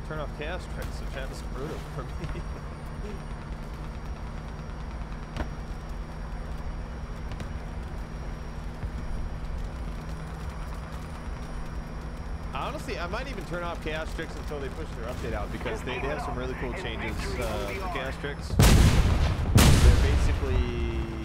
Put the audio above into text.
turn off chaos tricks, so chat is brutal for me. Honestly, I might even turn off chaos tricks until they push their update out, because they have some really cool changes for chaos tricks. They're basically